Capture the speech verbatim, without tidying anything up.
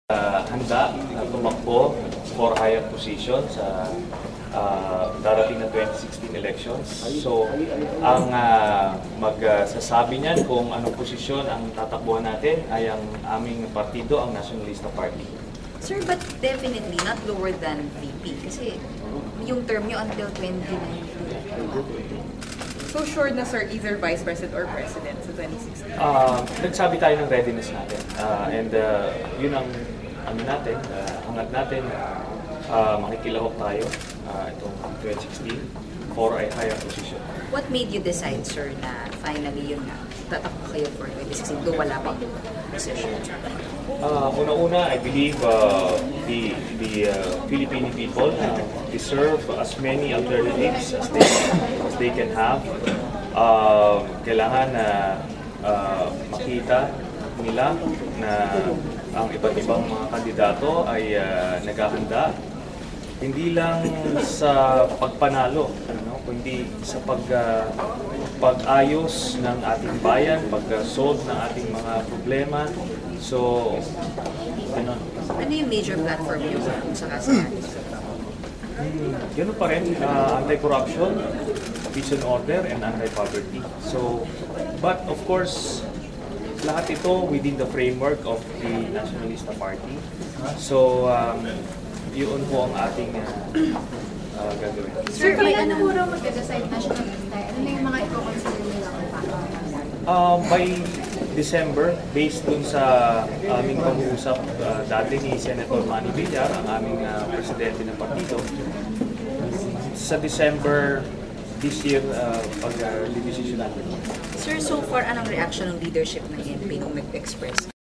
Uh, handa na tumakbo for higher position sa uh, darating na twenty sixteen elections. So, ang uh, magsasabi uh, niyan kung anong posisyon ang tatakbuhan natin ay ang aming partido, ang Nacionalista Party. Sir, but definitely not lower than V P kasi yung term nyo until twenty nineteen. So sure na sir, either Vice President or President sa twenty sixteen? Uh, nagsabi tayo ng readiness natin. Uh, and uh, yun ang ano natin, uh, hangat natin, uh, makikilahok tayo uh, itong twenty sixteen for a higher position. What made you decide, sir, na finally yun na, tatakbo kayo for twenty sixteen, do wala pang position? Uh, Una-una, I believe uh, the, the uh, Filipino people uh, deserve as many alternatives as they, as they can have. Uh, kailangan na uh, makita nila na ang iba't ibang mga kandidato ay uh, naghahanda hindi lang sa pagpanalo, ano, kundi sa pag, uh, pag-ayos ng ating bayan, pag-solve ng ating mga problema. So, ganun. Ano yung major platform nyo kung sa kasahan? Hmm, ganun pa rin, uh, anti-corruption, peace and order, and anti-poverty. So, but of course, lahat ito within the framework of the Nacionalista Party. So, um, yun po ang ating uh, uh, gagawin. Sir, kailan na po raw mag-decide Nacionalista? Ano na yung mga i-consider nila kung paano? Uh, by December, based dun sa aming pag-uusap uh, dati ni Senator Manny Villar, ang aming uh, presidente ng partido, sa December this year, uh, pag-decision uh, natin. Sir, so far, anong reaction ng leadership ng N P nung nag-express?